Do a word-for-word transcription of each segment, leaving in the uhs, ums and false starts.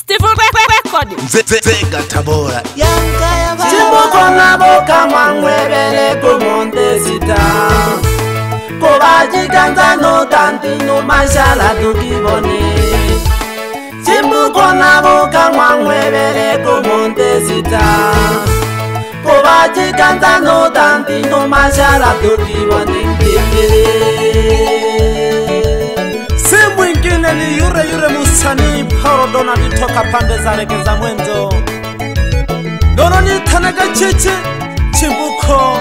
Steve Record Zenga Tabora Chibuko na boka mwangwebele kumonte sita Kobaji kanza no tanti no mashala tukibone Chibuko na boka mwangwebele kumonte sita Kobaji kanza no tanti no mashala tukibone Simu ingine ni yure yure musani Paro dona nitoka pande za reke za mwenzo Dono ni tanaga chichi Chibuko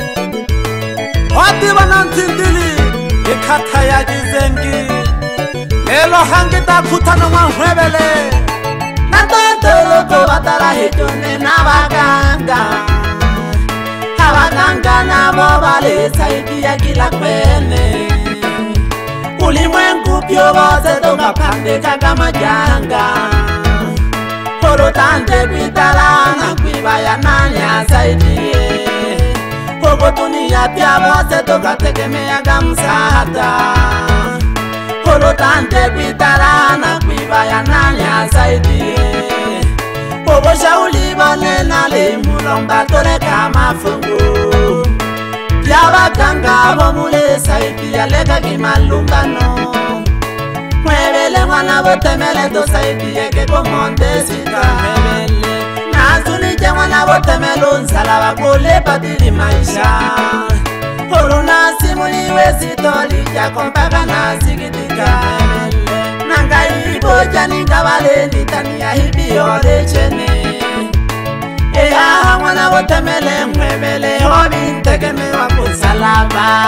Wati wanantindili Ikata ya gizengi Lelo hangi da kutano manwebele Natotoro ko watara hitune na baganga Habaganga na mobale saidi ya kila kwene Ulimwengu pyo bose tonga pande kaka majanga Horo tante kuitala na kuibaya nanya saidie Hogo dunia pya bose tonga tegemea gamsahata Horo tante kuitala na kuibaya nanya saidie Hogo shauli bone na limulomba tole kama fungu Yaba kanga bomule saidi ya lega kimalumbano Mwebele mwana botemele to saidi ya keko monde sita Mwebele Nazuni je mwana botemele unsala wakule patili maisha Horuna simuliwe sitoli ya kompaka na sikitika Mwebele Nanga ibo jani kabale nitani ya hibi yore chene Eya mwana botemele mwebele hobi ntegeme wako salaba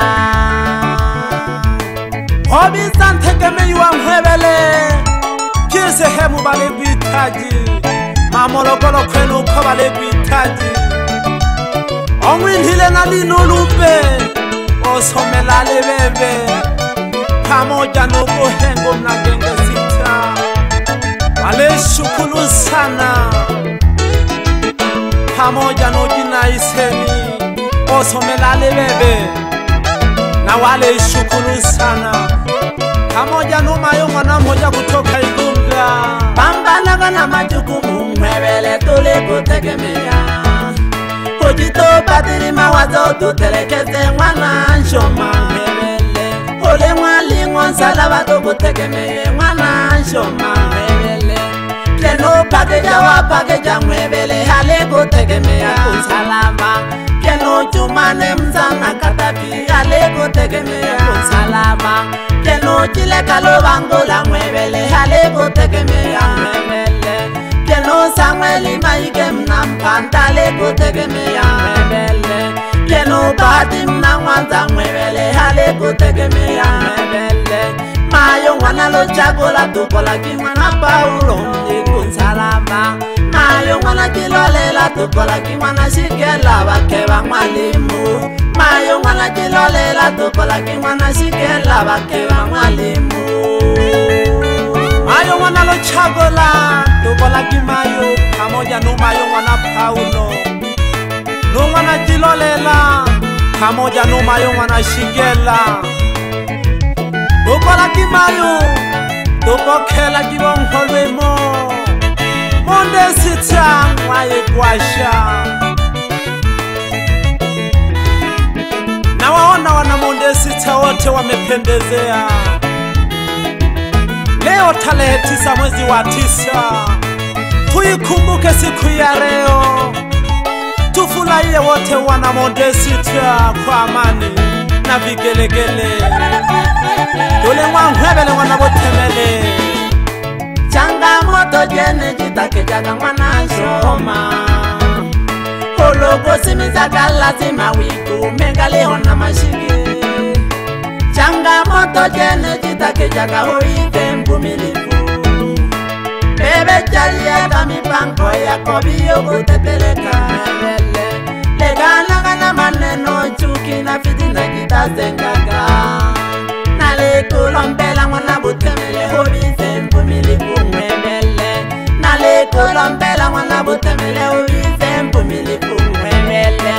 Hobi santegeme yuwa mwebele Kise hemu bale kuitaji Mamolo kolo kwenu ko bale kuitaji Omwin hile na lino lupe Osomelale bebe Pamoja nuko hengo mnagenge sita Wale shukulu sana Pamoja no jina iseni Osomelale bebe Na wale shukuru sana Pamoja no mayonga na moja kutoka Igunga Pambanaga na majukumu mwebele tule kutegemea Hojito patiri mawazo tutelekeze mwana nshoma mwebele Ole mwali ngonsala watu kutegemea mwana nshoma mwebele Keno pakeja wa pakeja mwebele hale kutegemea kunsalama Keno chumane mzana katapi hale kutegemea kunsalama Keno chile kalobangola mwebele hale kutegemea mwebele Keno Samueli maike mnampanta hale kutegemea mwebele Keno bahati mnamwanza mwebele hale kutegemea mwebele Mayo mwana lo chagola tukola ki mwana Paulo ndi kunsalama Mayo mwana kilolela tukola ki mwana shikela bakeba mwalimu Mayo mwana kilolela tukola ki mwana shikela bakeba mwalimu Mayo mwana lo chagola tukola ki mayo pamoja no mayo mwana Paulo No mwana kilolela pamoja no mayo mwana shikela Tukola kimayo, tukokela kibongolwe mo Monde sita mwaye kwasha Na waona wana monde sita wote wamependezea Leo tarehe tisa mwezi wa tisa Tuikumbuke siku ya leo Tufurahie wote wana monde sita kwa amani na vigelegele Dole mwangwebele mwana botemele Changamoto jene jitake jaga mwana shoma Hologo simizaka lazima wiku Mengale hona mashigi Changamoto jene jitake jaga hoive mvumilifu Bebe chali ya kamipango ya kobiyo kuteteleka Legana gana maneno chuki na fitina jitazengaga Nale kulombela mwana butemele hobize mpumilifu mwebele Nale kulombela mwana butemele hobize mpumilifu mwebele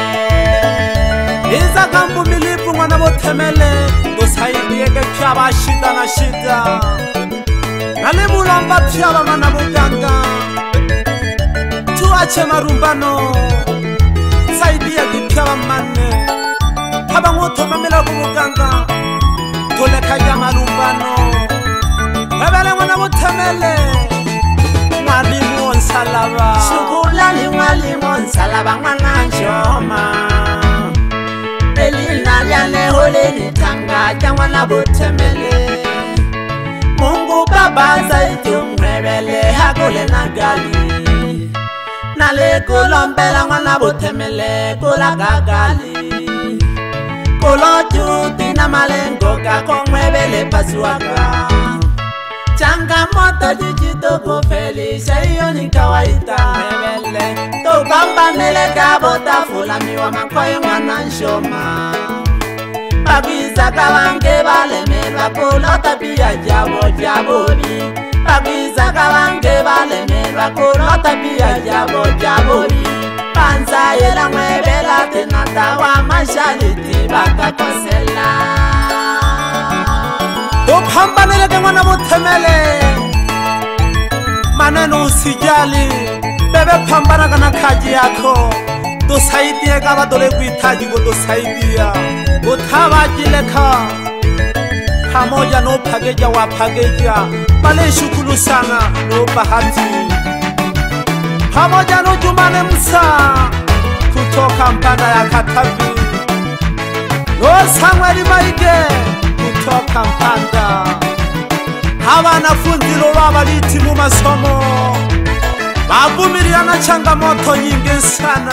Iza mpumilifu mwana butemele Tusaidie kekya bashida na shida nale mulomba pya bamana buganga tuache marumbano saidia kipya bamane haba ngoto mamela buganga toleka ya marumbano babale mwana butemele mwalimu onsalaba Shukulani mwalimu onsalaba mwana njoma Elina liane hole nitanga jangwana butemele Mungu baba zaidi umwebele hagole nagali Nale kulombela mwana butemele kula gagali Kulo juti na malengo kako mwebele pasuaka Changamoto jijito kufeli Shaiyo ni kawaita mwebele Tupamba nele kabota fulani wa makoye mwana nshoma Bagiza kawange bale melwa kulota pia jabo jabobi Bagiza kawange bale melwa kulota pia jabo jabobi Panza yela mwebela tenata wa mashaliti baka kosela Upamba nele mwana butemele Maneno usijali Bebe pambana kana kaji yako Dosaidia kaba dole kuitaji ko dosaidia Utawajileka Pamoja no pageja wa pageja Bale shukulu sana no bahati Pamoja no Jumane Musa Kutoka Mpanda ya Katavi No Samueli Maige Kutoka Mpanda Hawa wanafunzi lowa waliti mu masomo Wavumiliana changamoto nyingi sana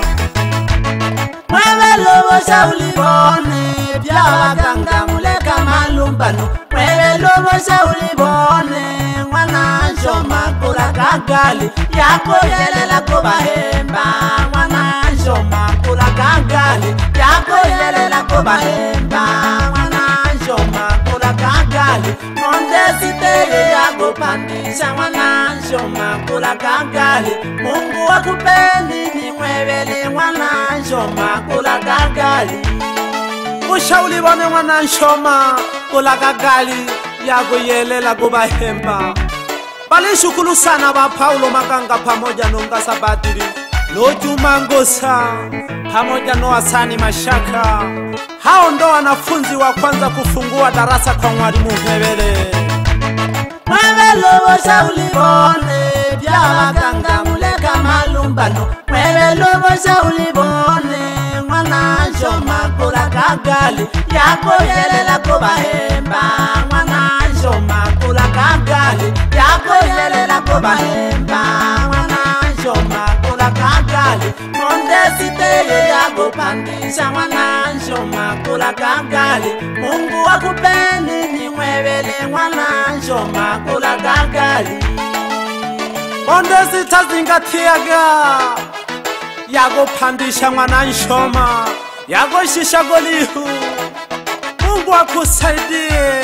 Mwewe lobo shauli bone Pya wakanga muleka malumbano Mwewe lobo shauli bone Mwana njoma kula kagali Yako yelela kubahemba Mwana njoma kula kagali Yako yelela kubahemba Mwana njoma kula kagali Monde siteye yako pandisha Mwana njoma kula kagali Mungu wakupeni ni mwebele Mwana njoma kula kagali Ushauli bone mwana nshoma kula kagali Yako yelela kubahemba Bale shukulu sana ba Paulo Makanga pamoja no Ngasabadiri No Juma Ngosa pamoja no Hasani Mashaka Hao ndo wanafunzi wa kwanza kufungua darasa kwa mwalimu Mwebele Mwewe lobo shauli bone Pya wakanga muleka malumbano Mwewe lobo shauli bone Mwana njoma kula kagali Yako yelela kubahemba Mwana njoma kula kagali Yako yelela kubahemba Mwana njoma kula kagali Monde siteye yako pandisha Mwana njoma kula kagali Mungu wakupeni ni mwebele Mwana njoma kula kagali Monde sitazingatiaga Yago pandisha mwana nshoma Yago shisha golihu Mungu akusaidie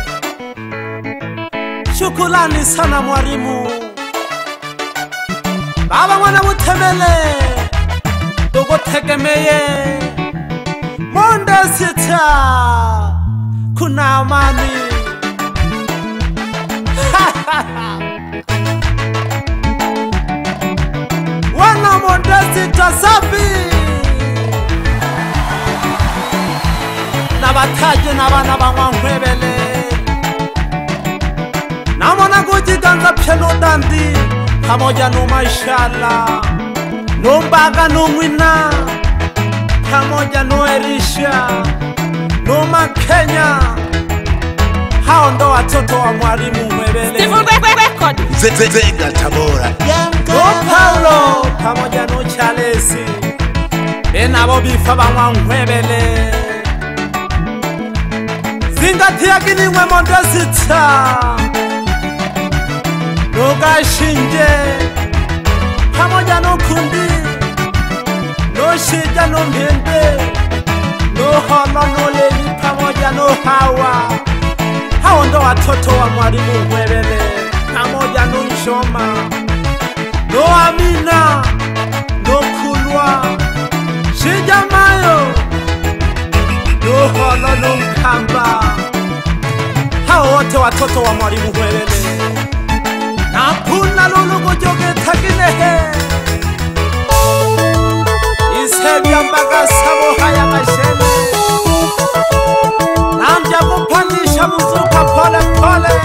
Shukulani sana mwalimu Baba mwana butemele Dogo tegemeye Monde sita Kuna amani Wana Monde sita safi Nabataje nabana bangwa Mwebele Namona kujiganza pelo dandi Pamoja no Mashala No Mbaga no Mwina Pamoja no Erisha No Makenya Hao ndo watoto wa mwalimu Mwebele Zega Tabora No Paulo Pamoja no Chalesi Enabo bifa bangwa Mwebele Zingatia kini mwe Monde sita Noga shinje Pamoja no kundi No shija no mhende No holo no leli pamoja no hawa Hao ndo watoto wa mwalimu Mwebele Pamoja no nshoma No Amina No Kulwa Shija mayo No holo no Nkamba Hao wote watoto wa mwalimu Mwebele mpaka sabo haya mashene namja kupandisha mzuka pole pole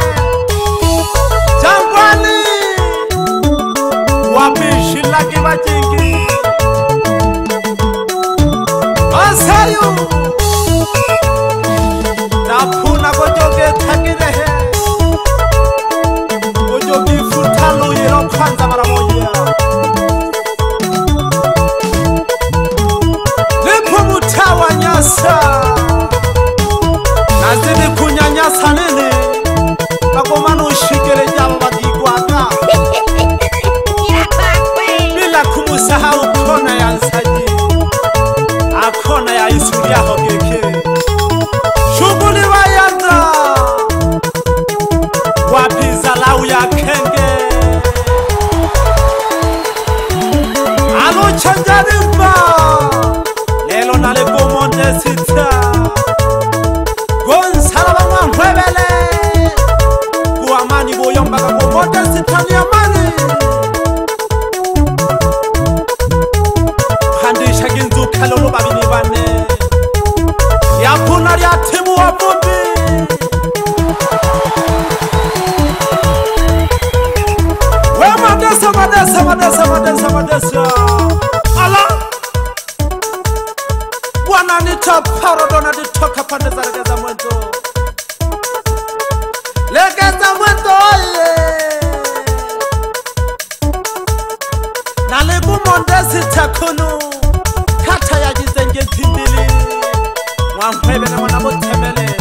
jangwani wapishi laki wajingi Asayu Napuna gojoge takirehe Gojogi futalu yero kwanza mara moja Nipo mutawa nyasa Nazidi kunyanyasa nini Bagomano ushikele jabo badigwaga Bila kumusahau kona ya nsaji Akona ya isuri yaho keke Shuguli wayanda Wapiza lau ya kenge Alo chanjarimba Lelo nalebo monde sita Gonzala wangwa mwebele Kuamani boyomba kako monde sita ni amani Pandisha ginzu kalolo babini bane Yakuna ya timu wa bumbi We madesa madesa madesa madesa madesa Ala Bwana nita parodona ditoka pande za regeza mwento Legeza mwento oye Nalibu mondesi takunu Kata ya jizenge tindili Mwamwebe na wanabotemele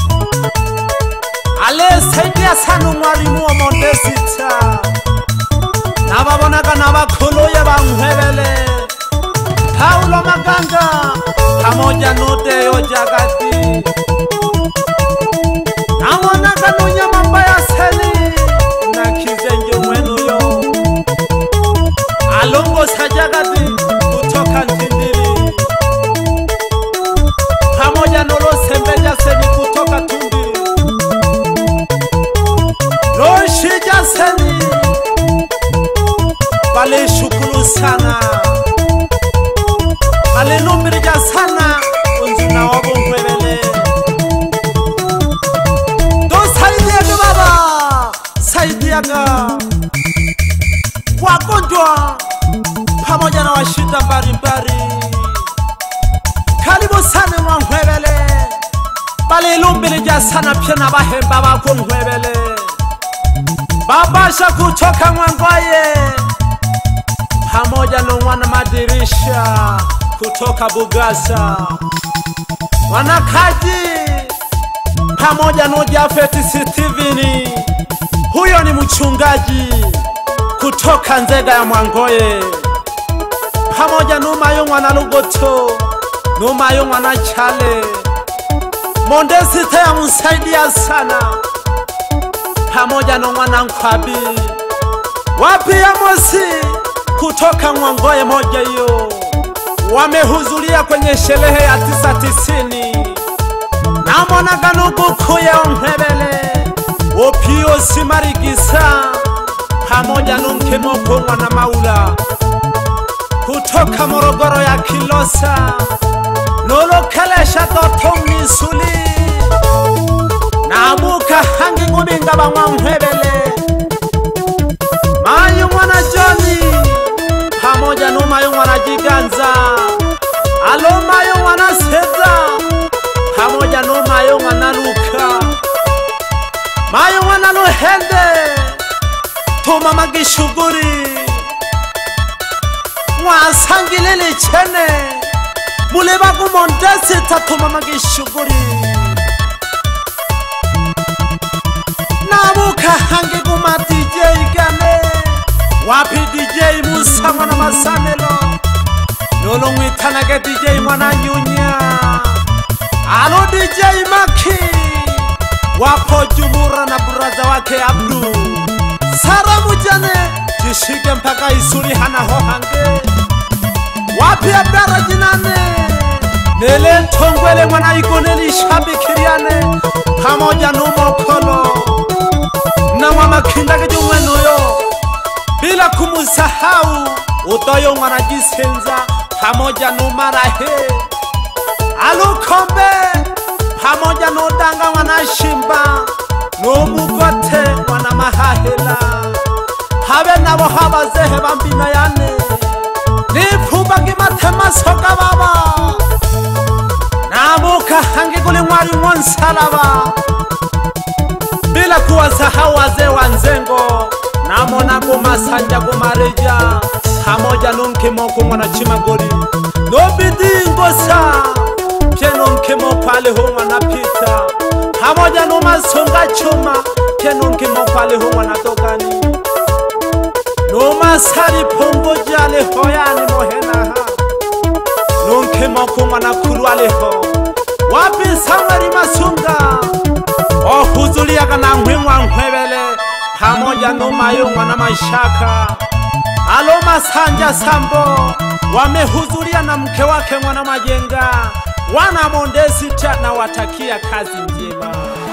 Ale saidia sanu mwalimu wa mondesita Nababonaga nabakuluye bamwebele Paulo Maganga Pamoja nude yo jagati Namonaga nunyama mbaya seli Na kizenje mwenu yo Alongo sajagati kutoka ntindili Pamoja nolo sembeja seni kutoka tundi Roshija seni Bale shukuru sana Bale numbirija sana Unzina wabo mwebele Do saidiaga baba Saidiaga Wagonjwa Pamoja na washida mbari mbari Karibu sana mwebele Bale lumbirija sana pia na bahemba wako mwebele Babasha kutoka Mwangoye Pamoja na mwana madirisha kutoka Bugasa Wanakaji Pamoja na Jafeti Steven Huyo ni mchungaji kutoka Nzega ya Mwangoye Pamoja numa yungwa na Lugoto Numa yungwa na Chale Mondesita ya msaidia sana Pamoja na mwana Nkwabi Wapi ya Mosi kutoka Mwangoye moja hiyo Wamehuzulia kwenye shelehe ya tisa tisini Na mwana ganugu kuye onhebele Opio simarigisa Pamoja nunke moko mwana Maula Kutoka Morogoro ya Kilosa Nolo kalesha doto misuli Na muka hangi ngubinga bangwa mhebele Mayu mwana Johnny Pamoja numa mwana Jiganza Alo mayu mwana Seza Pamoja numa mwana Luka Mayu mwana Luhende Tuma magishuguri Mwasangilili chene Muleba kumondesi tatuma magishuguri Namuka hangi kuma D J gane Wapi D J Musa mwana Masanelo Nolo mwitanage D J mwana Nyunya Alo D J Maki Wapo Jumura na buraza wake Abdu Sara mujane Jishige mpaka Isuri hana hohange Wapi Abdara jinane Nele tongwele mwana Igoneli shabikiriane Pamoja numokolo Na mama kindage jumwenu yo Bila kumusahau Utoyo mwana Jisenza pamoja numarahe alukombe pamoja nodanga wanashimba numugote wana mahahela habe nabo habazehe bambina yane nipfumba ngimatema soga baba namuka hangi kuli mwari mwansalaba bila kuwasahau wazee wa Nzengo namona kumasanja kumareja pamoja nunkimoko mwana Chimagori nobidingosa pieno nkimoko aleho mwana Pita pamoja numasonga chuma pieno nkimoko aleho mwana Dogani numasari pongo jale hoyani mohenaha nunkimoko mwana Kulu aleho wapi Samweli Masunga ohuzulia kana mwimwa nkwebele pamoja numayo mwana Mashaka Aloma Sanja Sambo wamehuzulia na mke wake mwana Majenga wana Mondesi na watakia kazi njema.